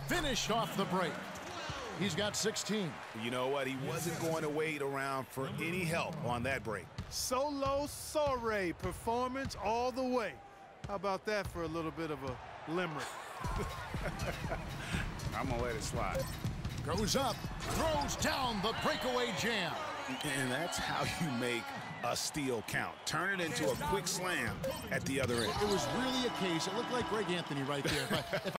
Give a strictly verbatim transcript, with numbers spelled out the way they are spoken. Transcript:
finished off the break. He's got sixteen. You know what? He wasn't going to wait around for any help on that break. Solo soiree performance all the way. How about that for a little bit of a limerick? I'm going to let it slide. Goes up, throws down the breakaway jam. And that's how you make a steal count. Turn it into a quick slam at the other end. It was really a case. It looked like Greg Anthony right there. But if